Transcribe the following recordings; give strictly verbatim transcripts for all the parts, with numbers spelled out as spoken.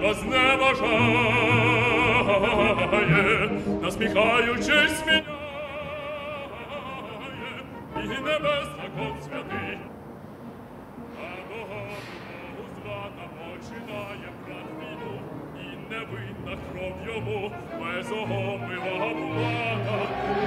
його зневажає, насміхаючись міняє, і небес закон святий. А Богу звата починає брат війну, і невинна кров йому безого мила була.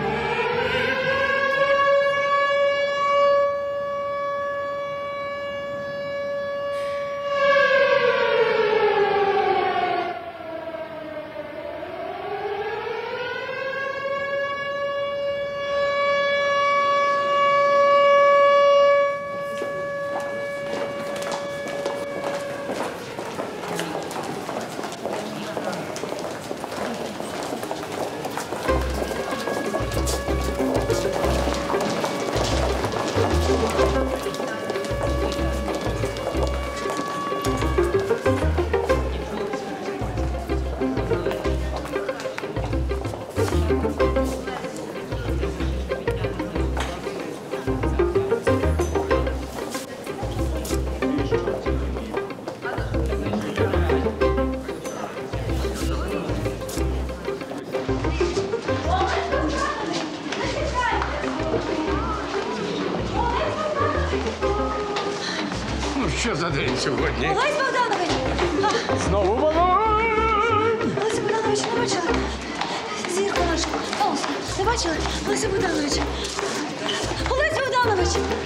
Що за день сьогодні? Олесь Богданович! Знову вогонь! Олеся Богданович, не бачили? Зірку нашу. Фауст, не бачили? Олеся Богданович! Олеся Богданович!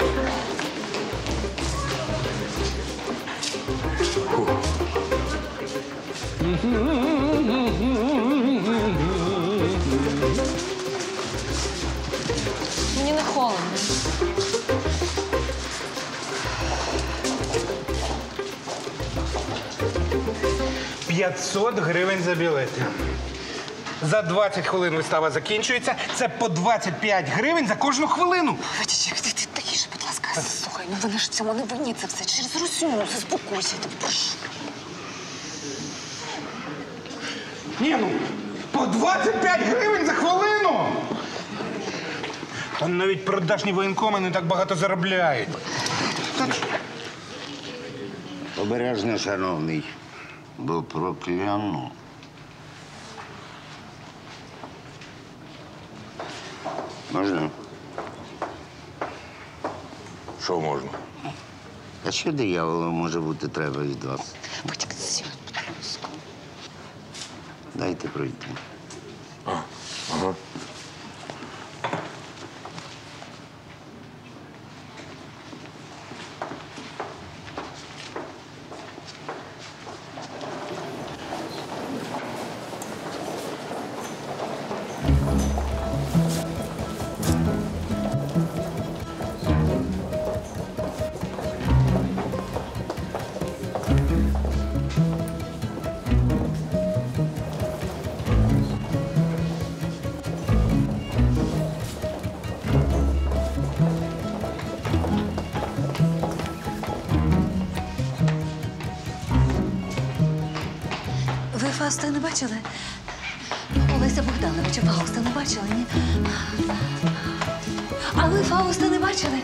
Мені не холодно. п'ятсот гривень за білети. За двадцять хвилин вистава закінчується. Це по двадцять п'ять гривень за кожну хвилину. Витічик, ти, ти тихіше, будь ласка. Слухай, ну вони ж в цьому не винні. Це все через Русю. Заспокойся, я тебе прошу. Ні, ну, по двадцять п'ять гривень за хвилину. Там навіть продажні воєнкоми не так багато заробляють. Обережно, шановний, бо прокляну. Можна? Що можна? А що дияволу може бути треба від вас? Витік, сядь, будь ласка. Дайте пройти. А, ага. Ви Фауста не бачили? Олеся Богдановича Фауста не бачили, ні? А ви Фауста не бачили?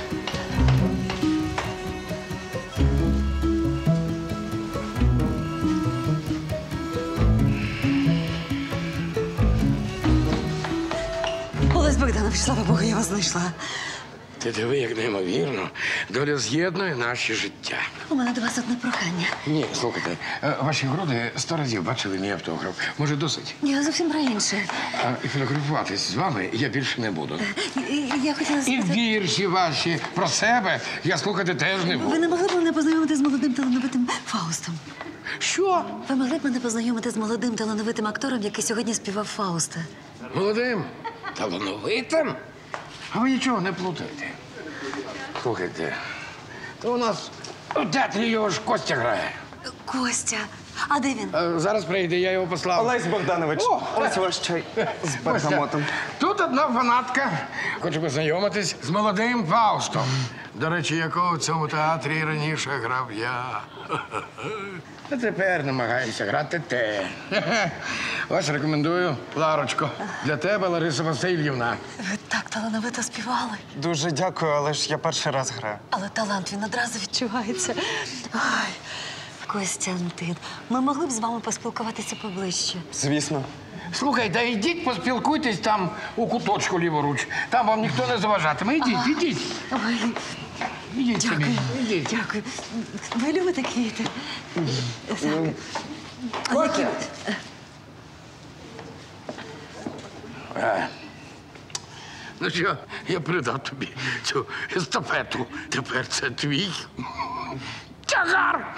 Олесь Богданович, слава Богу, я вас знайшла. Ти диви, як неймовірно. Доля з'єднує наші життя. У мене до вас одне прохання. Ні, слухайте, е, ваші груди сто разів бачили мій автограф. Може, досить? Я зовсім про інше. А, і фотографуватись з вами я більше не буду. І- і- Я хотіла І спитати... вірші ваші про себе я слухати теж не Ви буду. не могли б мене познайомити з молодим талановитим Фаустом? Що? Ви могли б мене познайомити з молодим талановитим актором, який сьогодні співав Фауста? Молодим? Талановитим? А ви нічого не плутаєте. Слухайте, то у нас у театрі його ж Костя грає. Костя, а де він? Е, Зараз прийде, я його послав. Олесь Богданович, О! ось ваш чай з бергамотом. Тут одна фанатка хоче познайомитись з молодим Фаустом. До речі, якого в цьому театрі раніше грав я. А тепер намагаюся грати те. Ось рекомендую, Ларочко. Для тебе, Лариса Васильівна. Ви так талановито співали. Дуже дякую, але ж я перший раз граю. Але талант, він одразу відчувається. Ой, Костянтин, ми могли б з вами поспілкуватися поближче. Звісно. Слухай, та йдіть, поспілкуйтесь там у куточку ліворуч. Там вам ніхто не заважатиме. Ідіть, ідіть. Ой, Ідіть собі. дякую, Ідіть. дякую. Ви любите квіти? Так. Костя. Які? Е. Ну що, я передав тобі цю естафету. Тепер це твій тягар.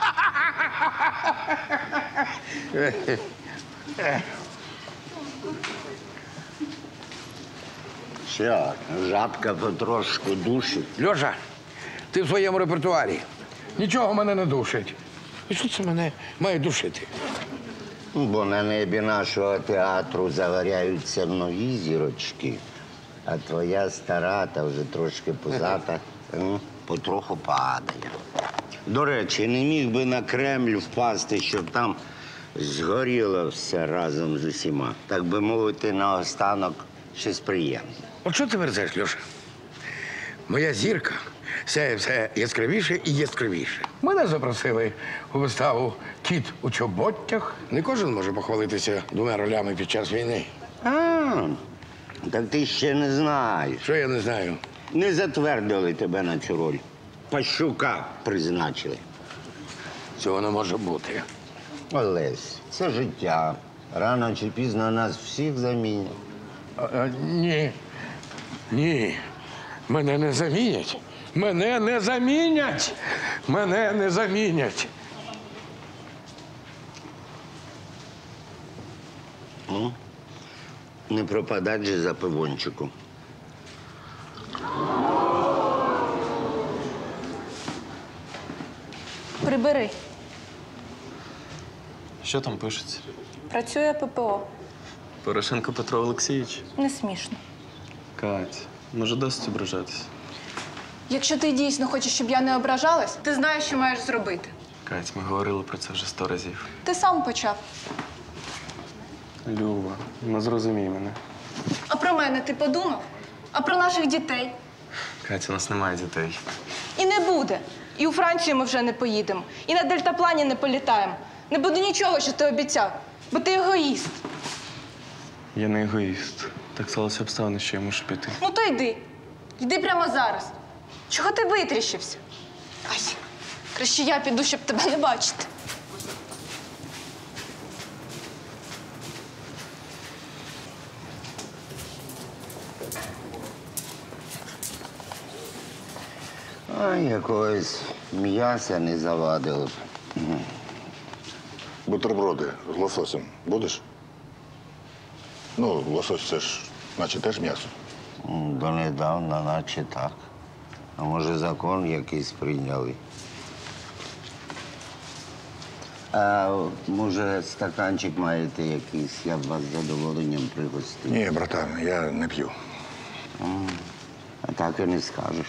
Що, жабка потрошку душить? Льоша, ти в своєму репертуарі. Нічого мене не душить. І що це мене має душити? Бо на небі нашого театру загоряються нові зірочки, а твоя стара та вже трошки позата ну, потроху падає. До речі, не міг би на Кремль впасти, щоб там згоріло все разом з усіма. Так би мовити, наостанок щось приємне. От що ти верзеш, Льоша? Моя зірка сяє все яскравіше і яскравіше. Мене запросили у виставу «Кіт у чоботтях». Не кожен може похвалитися двома ролями під час війни. А, так ти ще не знаєш. Що я не знаю? Не затвердили тебе на цю роль. Пащука призначили. Цього не може бути. Олесь, це життя. Рано чи пізно нас всіх замінять. А, а, ні. Ні. Мене не замінять. Мене не замінять. Мене не замінять. Ну, не пропадать же за пивончиком. Прибери. Що там пишеться? Працює ППО. Порошенко Петро Олексійович? Не смішно. Кать, може досить ображатися? Якщо ти дійсно хочеш, щоб я не ображалась, ти знаєш, що маєш зробити. Кать, ми говорили про це вже сто разів. Ти сам почав. Люба, ну зрозумій мене. А про мене ти подумав? А про наших дітей? Катя, у нас немає дітей. І не буде. І у Францію ми вже не поїдемо. І на дельтаплані не політаємо. Не буде нічого, що ти обіцяв. Бо ти егоїст. Я не егоїст. Так сталося обставини, що я мушу піти. Ну то йди. Йди прямо зараз. Чого ти витріщився? Ай, краще я піду, щоб тебе не бачити. А якогось м'яса не завадило б. Бутерброди з лососем будеш? Ну, лосось це ж, наче теж м'ясо. М, Донедавна, наче так. А може, закон якийсь прийняли. А може, стаканчик маєте якийсь, я б вас з задоволенням пригостив. Ні, братан, я не п'ю. А так і не скажеш.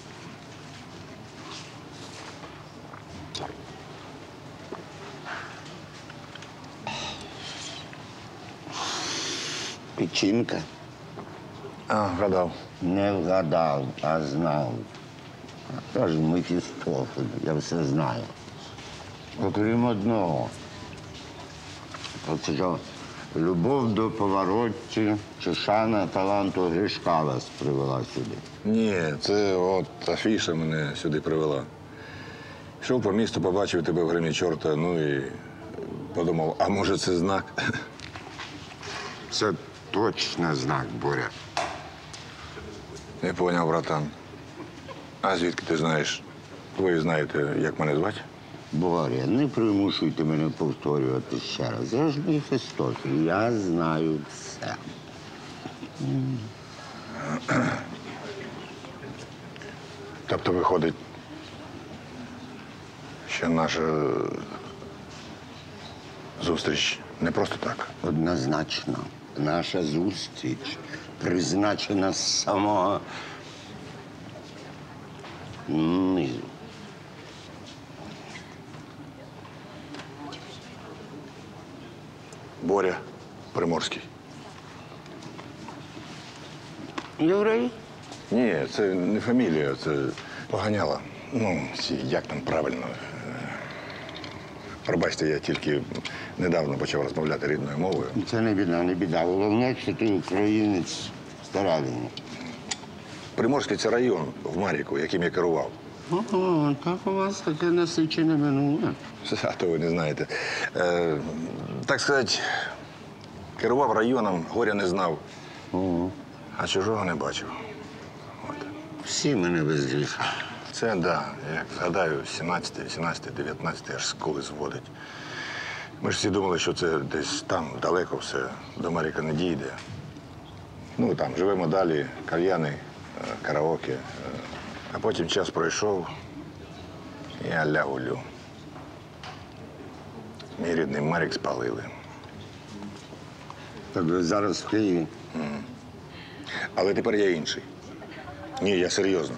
Печінка? А, вгадав. Не вгадав, а знав. Тож Мефістофель, я все знаю. Окрім одного. Оце що, любов до Поворотті чи шана таланту Гришка вас привела сюди. Ні, це от афіша мене сюди привела. Йшов по місту, побачив тебе в гримі чорта, ну і подумав, а може це знак? Це точно знак, Боря. Не поняв, братан. А звідки ти знаєш? Ви знаєте, як мене звати? Боря, не примушуйте мене повторювати ще раз. Я ж Мефістофель, я знаю все. Тобто, виходить, що наша зустріч не просто так. Однозначно, наша зустріч призначена з самого низу. Боря Приморський. Єврей? Ні, це не фамілія, це поганяла. Ну, ці, як там правильно. Пробачте, я тільки недавно почав розмовляти рідною мовою. Це не біда, не біда. Головне, що ти українець старавільний. Приморський – це район в Маріку, яким я керував. Ого, так у вас таке насичене минуле. А то ви не знаєте. Е, так сказати, керував районом, горя не знав, Ого. а чужого не бачив. От. Всі мене без гріха. Це, так, да, як згадаю, сімнадцятий, вісімнадцятий, дев'ятнадцятий аж скули зводить. Ми ж всі думали, що це десь там далеко все, до Маріка не дійде. Ну, там, живемо далі, кальяни, е, караоке. Е, а потім час пройшов, і аля-гулю. Мій рідний Марік спалили. Так ви зараз в Києві. Але тепер я інший. Ні, я серйозно.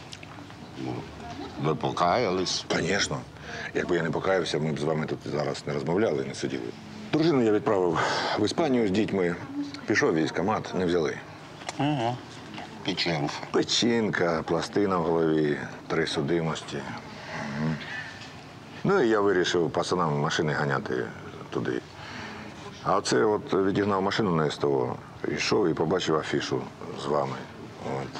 Ви покаялись? Звісно. Якби я не покаявся, ми б з вами тут зараз не розмовляли, не сиділи. Дружину я відправив в Іспанію з дітьми. Пішов військкомат, не взяли. Ага. Печенка. Печінка, пластина в голові, три судимості. Мгм. Ну і я вирішив пацанам машини ганяти туди. А оце от відігнав машину на СТО, йшов і побачив афішу з вами. От.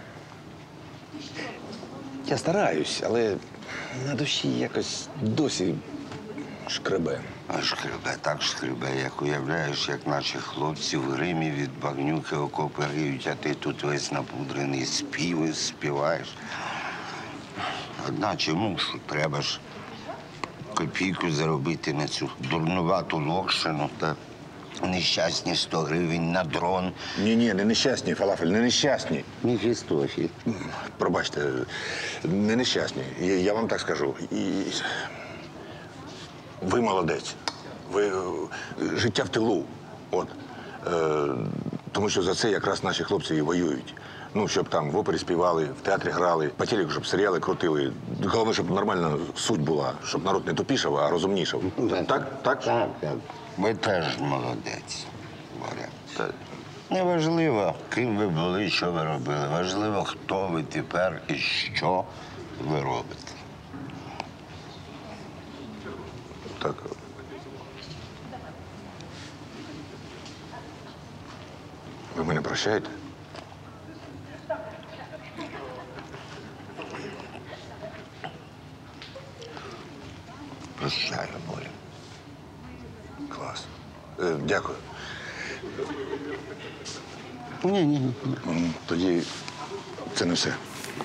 Я стараюсь, але на душі якось досі шкребе. А шкребе, так шкребе, як уявляєш, як наші хлопці в гримі від багнюки окопи риють, а ти тут весь напудрений співи співаєш. Одначе мушу, треба ж копійку заробити на цю дурнувату локшину та нещасні сто гривень на дрон. Ні-ні, не нещасні, фалафель, не нещасні. Міфістофіль. Пробачте, не нещасні. Я, я вам так скажу. І... Ви молодець. Ви е, життя в тилу. От. Е, тому що за це якраз наші хлопці і воюють. Ну, щоб там в опері співали, в театрі грали, по телеку, щоб серіали крутили. Головне, щоб нормальна суть була, щоб народ не тупішав, а розумнішав. Так? Так? Так, так. Ви теж молодець, Боря. Так. Неважливо, ким ви були, що ви робили. Важливо, хто ви тепер і що ви робите. Так. Ви мене прощаєте? Прощаю, Боря. Клас. Е, дякую. Ні, ні, ні. М, Тоді це не все.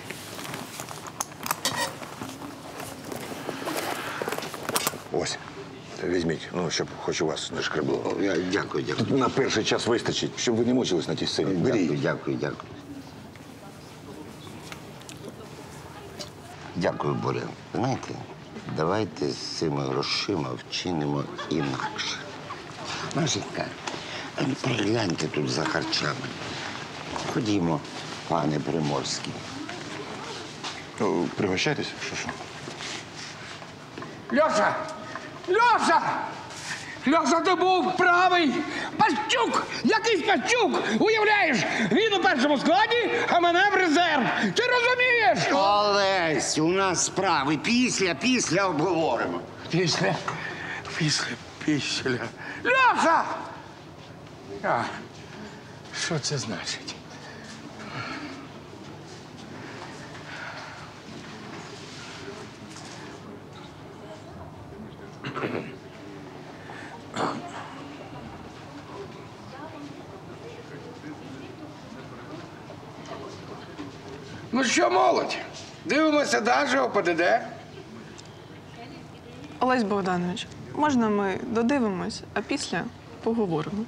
Ось. Візьміть, ну, щоб хоч у вас не шкребло. Я, дякую, дякую. На перший час вистачить, щоб ви не мучились на тій сцені. Дякую, Беріть. дякую, дякую. Дякую, Боря. Знаєте, давайте з цими грошима вчинимо інакше. Машенька, а ну пригляньте тут за харчами. Ходімо, пане Приморський. О, Пригощайтесь, що що. Льоша! Льоша! Льоша, ти був правий! Пащук! Якийсь Пащук! Уявляєш, він у першому складі, а мене в резерв! Ти розумієш? Олесь, у нас справи. Після, після обговоримо. Після, після, після. Льоша! А, що це значить? Ну що, молодь? Дивимося далі ОПДД. Олесь Богданович, можна ми додивимось, а після поговоримо?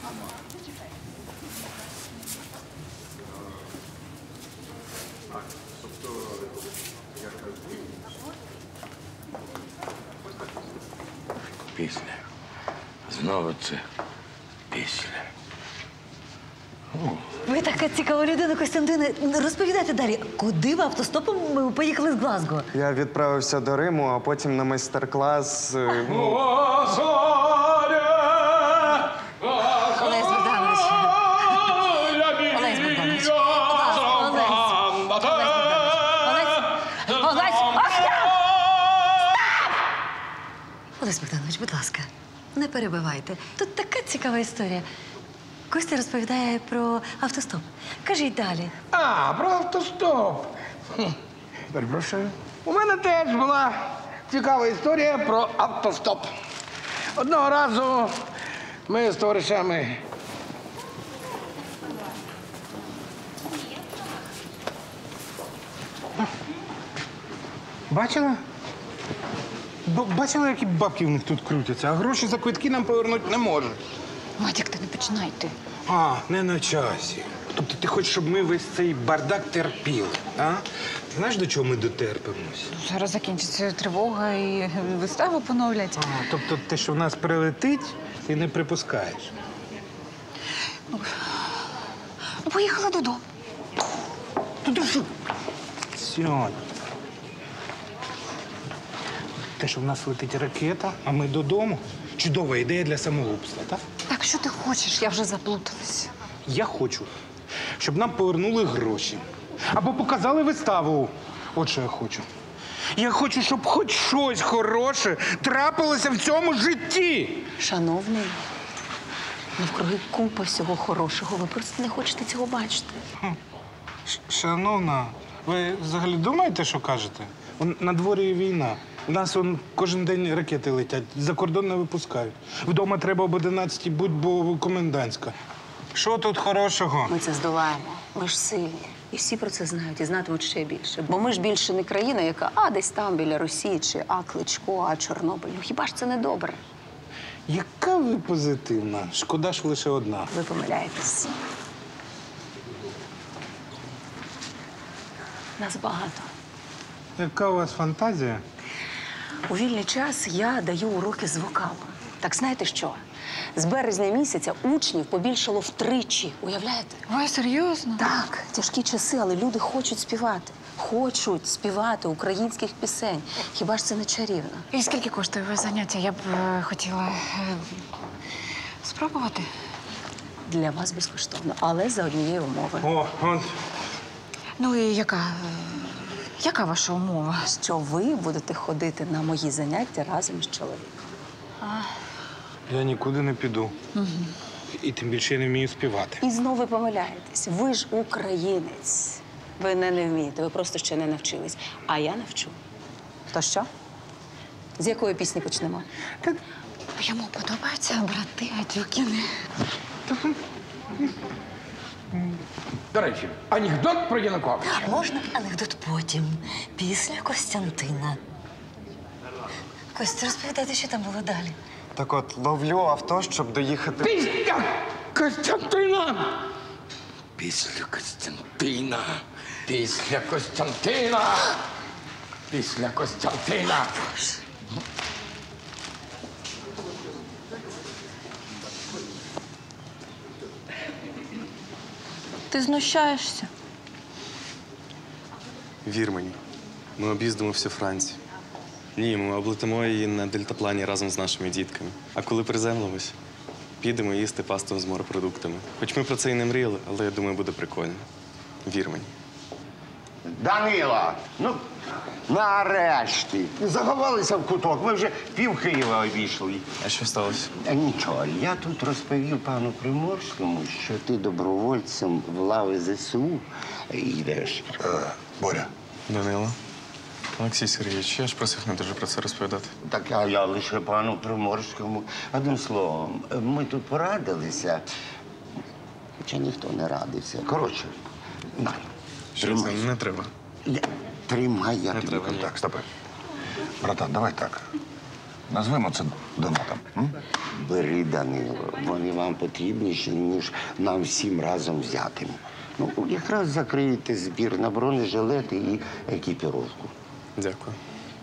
Після. Знову це після. Ви така цікава людина, Костянтине. Розповідайте далі, куди ви автостопом поїхали з Глазго? Я відправився до Риму, а потім на майстер-клас. е, ну, Олесь Богданович. Олесь Богданович. Будь ласка, Олесь. Олесь Богданович. Олесь. Олесь. Ах, я! Олесь Богданович, будь ласка, не перебивайте. Тут така цікава історія. Костя розповідає про автостоп. Кажіть далі. А, про автостоп. Хм, перепрошую. У мене теж була цікава історія про автостоп. Одного разу ми з товаришами Бачила? Б- Бачила, які бабки в них тут крутяться, а гроші за квитки нам повернути не можуть. Матік, ти не починай ти. А, не на часі. Тобто ти хочеш, щоб ми весь цей бардак терпіли, а? Ти знаєш, до чого ми дотерпимось? Зараз закінчиться тривога і виставу поновлять. А, тобто те, що в нас прилетить, ти не припускаєш. Ну, поїхала додому. Туди що? Сьогодні. Те, що в нас летить ракета, а ми додому. Чудова ідея для самогубства, так? Так, що ти хочеш? Я вже заплуталась. Я хочу, щоб нам повернули гроші. Або показали виставу. От що я хочу. Я хочу, щоб хоч щось хороше трапилося в цьому житті. Шановний, навкруги купа всього хорошого. Ви просто не хочете цього бачити. Ш- Шановна, ви взагалі думаєте, що кажете? Он, на дворі війна. У нас он, кожен день ракети летять, за кордон не випускають. Вдома треба об одинадцятій будь, бо комендантська. Що тут хорошого? Ми це здолаємо. Ми ж сильні. І всі про це знають і знатимуть ще більше. Бо ми ж більше не країна, яка а десь там біля Росії, чи а Кличко, а Чорнобиль. Ну хіба ж це не добре? Яка ви позитивна? Шкода ж лише одна. Ви помиляєтесь. Нас багато. Яка у вас фантазія? У вільний час я даю уроки з вокалу. Так знаєте що? З березня місяця учнів побільшало втричі. Уявляєте? Ой, серйозно? Так, тяжкі часи, але люди хочуть співати. Хочуть співати українських пісень. Хіба ж це не чарівно? І скільки коштує ваше заняття? Я б е, хотіла е, спробувати. Для вас безкоштовно, але за однієї умови. О, от. Ну і яка, е, яка ваша умова? Що ви будете ходити на мої заняття разом з чоловіком. Я нікуди не піду. Угу. І тим більше я не вмію співати. І знову ви помиляєтесь. Ви ж українець. Ви не, не вмієте, ви просто ще не навчились. А я навчу. То що? З якої пісні почнемо? Йому подобаються брати Атюкіни. До речі, анекдот про Януковича. Можна анекдот потім, після Костянтина. Костя, розповідайте, що там було далі. Так от, ловлю авто, щоб доїхати. Після Костянтина! Після Костянтина! Після Костянтина! Після Костянтина! Ти знущаєшся? Вір мені, ми об'їздимо всю Францію. Ні, ми облетимо її на дельтаплані разом з нашими дітками. А коли приземлимось, підемо їсти пасту з морепродуктами. Хоч ми про це і не мріяли, але я думаю, буде прикольно. Вір мені. Данила, ну нарешті. Заховалися в куток. Ми вже пів Києва обійшли. А що сталося? Е, Нічого, я тут розповів пану Приморському, що ти добровольцем в лави ЗСУ йдеш. Е, Боря, Данило. Олексій Сергійович, я ж просив не дуже про це розповідати. Так а я лише пану Приморському. Одним словом, ми тут порадилися, хоча ніхто не радився. Коротше, на, Що це? тримай. Не треба. Я- Тримай, я Не тобі треба. кажу. так, стопи. Братан, давай так. Назвемо це донатом. М? Бери, Данило, вони вам потрібніші, ніж нам всім разом взятим. Ну, якраз закриєте збір на бронежилети і екіпіровку. Дякую.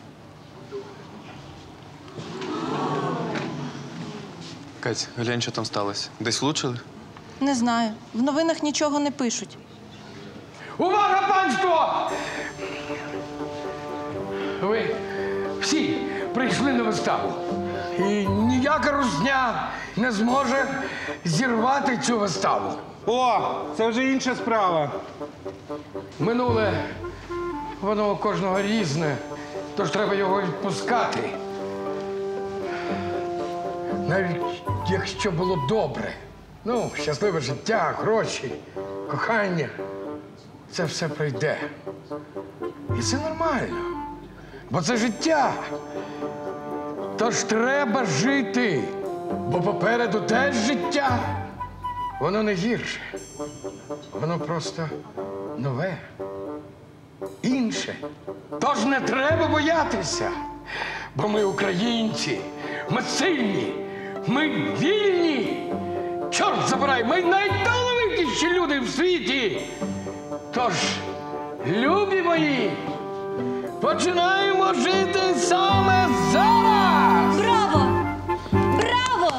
Кать, глянь, що там сталося. Десь влучили? Не знаю. В новинах нічого не пишуть. Увага, панство! Ви всі прийшли на виставу. І ніяка русня не зможе зірвати цю виставу. О, це вже інша справа. Минуле, воно у кожного різне, тож треба його відпускати. навіть якщо було добре. Ну, щасливе життя, гроші, кохання. Це все пройде. І це нормально. Бо це життя. Тож треба жити. Бо попереду теж життя. Воно не гірше. Воно просто нове. Інше. Тож не треба боятися. Бо ми українці. Ми сильні. Ми вільні. Чорт забирай, ми найталановитіші люди в світі. Тож, любі мої, починаємо жити саме зараз! Браво! Браво!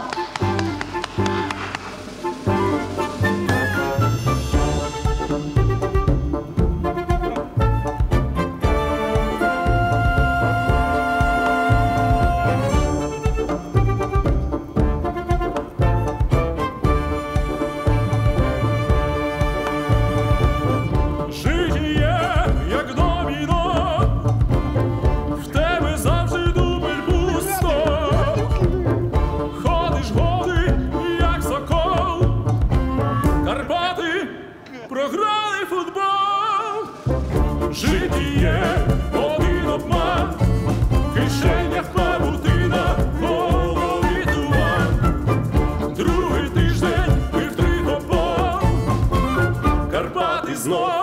Життя, як доміно, в тебе завжди дубль пусто. Ходиш голий, як сокол, Карпати програли футбол. Життя, один обман, в кишенях павутина, в голові туман. Другий тиждень, ми втригопол, Карпати знов